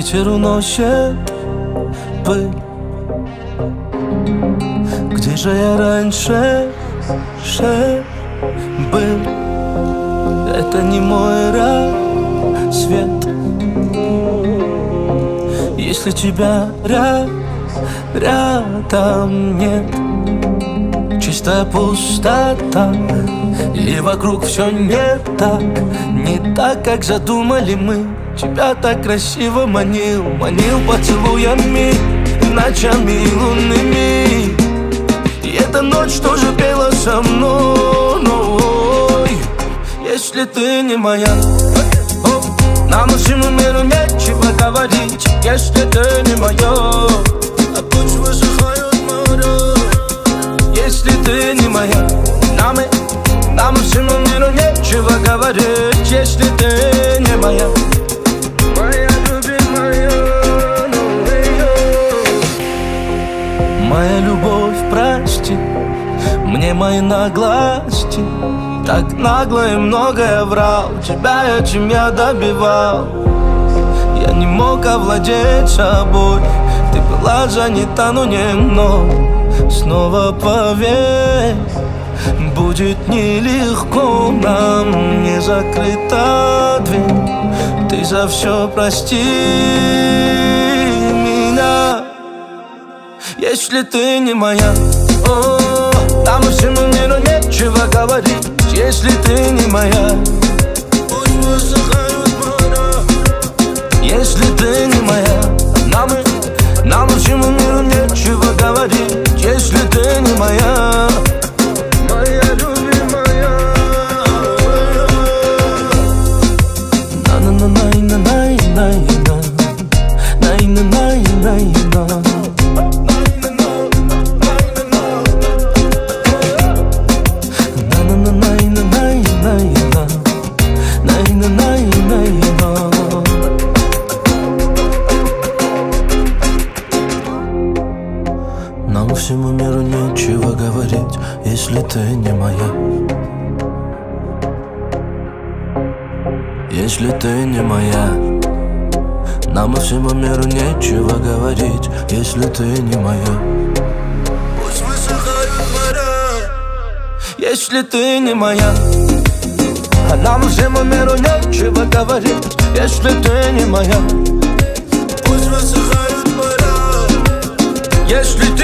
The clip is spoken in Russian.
Ветер уносит пыль. Где же я раньше был? Это не мой рассвет. Если тебя рядом нет, чистая пустота, и вокруг все не так, как задумали мы. Тебя так красиво манил поцелуями, ночами лунными. И эта ночь тоже пела со мной. Если ты не моя, нам всему миру нечего говорить. Если ты не моя, а пусть высыхают моря. Если ты не моя, нам всему миру нечего говорить. Если ты не моя, моя любимая, моя любовь, прости мне мои наглости. Так нагло и многое врал, тебя этим я добивал. Я не мог овладеть собой, ты была занята, но не мной. Снова поверь, будет нелегко нам, не закрыта дверь. Ты за все прости меня. Если ты не моя, нам всему миру нечего говорить. Если ты не моя, пусть высыхают моря. Если ты не моя, нам всему миру нечего говорить. Если ты не моя, моя любимая. На-на-на-на-на-на-на-на, на-на-на-на-на-на. Нам всему миру нечего говорить, если ты не моя. Если ты не моя, нам всему миру нечего говорить, если ты не моя. Пусть высыхают моря. Если ты не моя, а нам всему миру нечего говорить, если ты не моя. Пусть высыхают моря. Если